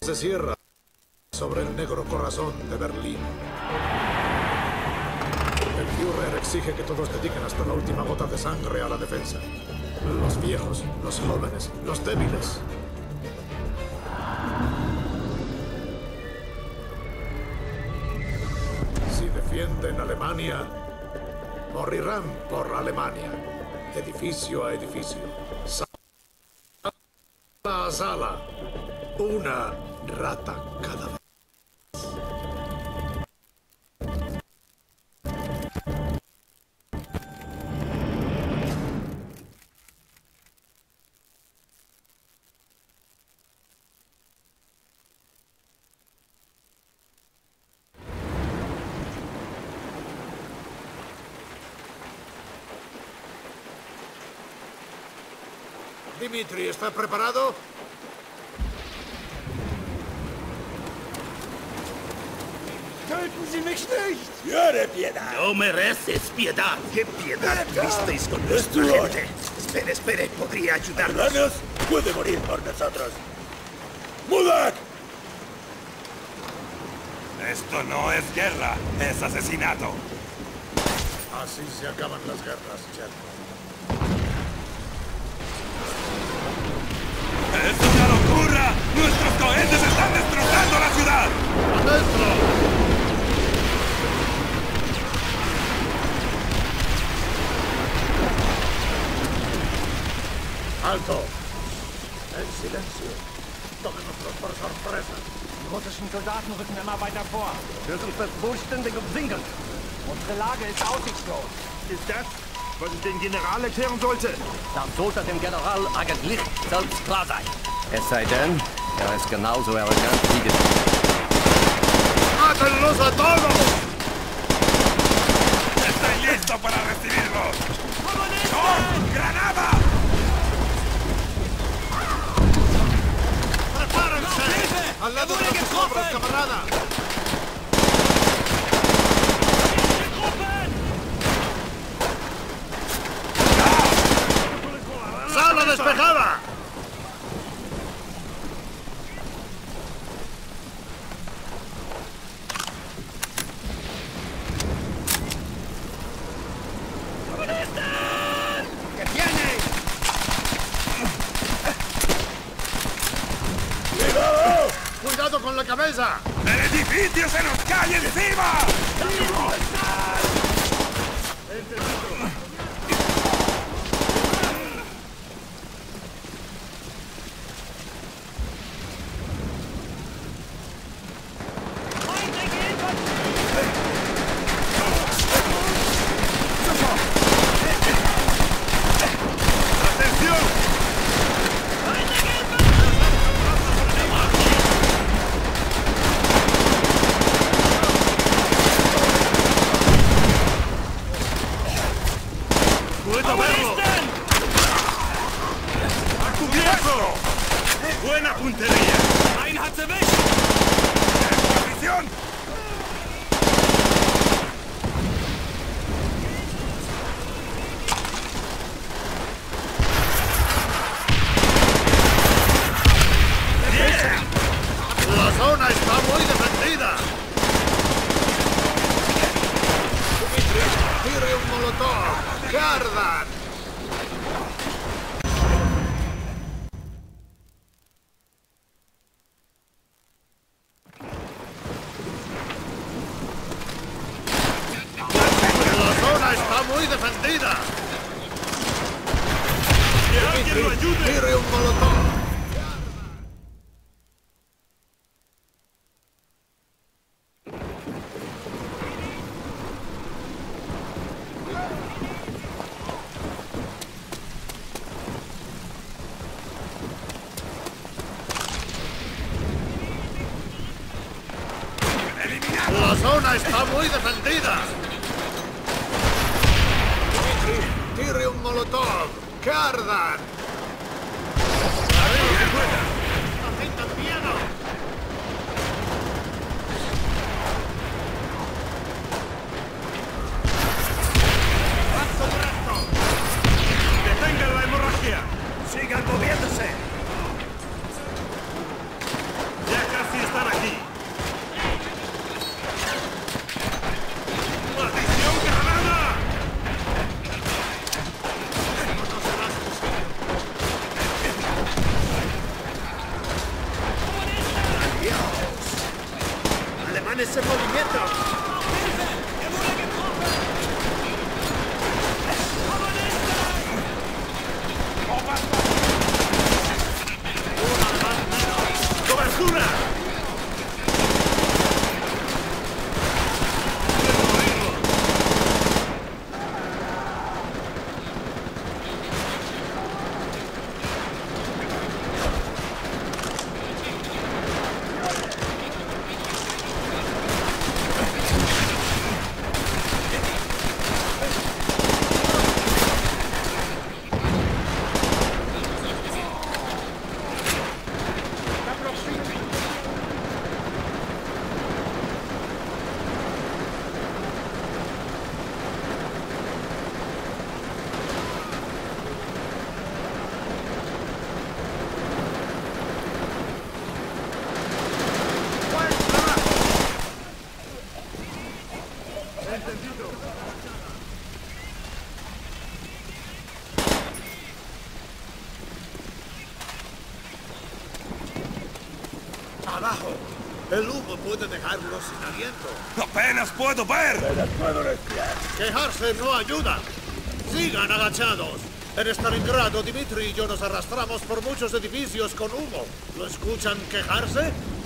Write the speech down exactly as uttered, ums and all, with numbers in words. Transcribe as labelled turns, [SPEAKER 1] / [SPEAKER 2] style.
[SPEAKER 1] se cierra sobre el negro corazón de Berlín. El Führer exige que todos dediquen hasta la última gota de sangre a la defensa. Los viejos, los jóvenes, los débiles. Si defienden Alemania, morirán por Alemania, edificio a edificio, sala a sala, una rata cada vez. Dimitri, ¿está preparado?
[SPEAKER 2] Töten Sie mich nicht!
[SPEAKER 3] ¡Llore piedad!
[SPEAKER 4] No mereces piedad.
[SPEAKER 3] ¿Qué piedad tuvisteis con
[SPEAKER 4] Es
[SPEAKER 3] nuestra
[SPEAKER 4] tu
[SPEAKER 3] gente? Espere, espere, podría ayudarnos.
[SPEAKER 4] Hermanos, puede morir por nosotros. ¡Mudak!
[SPEAKER 5] Esto no es guerra, es asesinato.
[SPEAKER 1] Así se acaban las guerras, Cherno.
[SPEAKER 5] ¡Es una locura! ¡Nuestros cohetes están destrozando la ciudad!
[SPEAKER 1] ¡Adentro! ¡Alto! En silencio. Tómenoslos por sorpresa.
[SPEAKER 2] Die russischen Soldaten rücken immer weiter vor. Wir sind fast vollständig umsingelt. Unsere Lage ist aussichtslos.
[SPEAKER 3] Ist das, was ich den General erklären sollte?
[SPEAKER 6] Das sollte dem General eigentlich selbst klar sein. Es sei denn, er ist genauso arrogant wie gesagt.
[SPEAKER 1] ¡Mátenlos a todos!
[SPEAKER 5] ¡Estoy listo para recibirlos! ¡No! ¡Granada!
[SPEAKER 1] ¡Prepárense! ¡Al lado de los sobres, camarada! ¡Sala despejada! ¡Cuidado! ¡Cuidado con la cabeza!
[SPEAKER 5] ¡El edificio se nos cae encima! ¡Buena puntería!
[SPEAKER 4] Einen hat's erwischt!
[SPEAKER 5] ¡Posición!
[SPEAKER 1] ¡La zona está muy defendida! Dimitri, tire un molotov. ¡Que ardan! ¡Está muy defendida!
[SPEAKER 5] ¡Que alguien lo ayude!
[SPEAKER 1] ¡Tire un molotov! ¡La zona está muy defendida! ¡Tire un molotov! ¡Que ardan! ¡Arriba! ¡No tengan miedo! ¡Paso recto!
[SPEAKER 5] ¡Detengan la hemorragia!
[SPEAKER 3] ¡Sigan moviéndose!
[SPEAKER 5] ¡Ya casi
[SPEAKER 3] en movimiento! ¡Cobertura!
[SPEAKER 1] ¡Abajo! El humo puede dejarlos sin aliento.
[SPEAKER 5] ¡Apenas puedo ver!
[SPEAKER 1] ¡Quejarse no ayuda! ¡Sigan agachados! En Stalingrado, Dimitri y yo nos arrastramos por muchos edificios con humo. ¿Lo escuchan quejarse?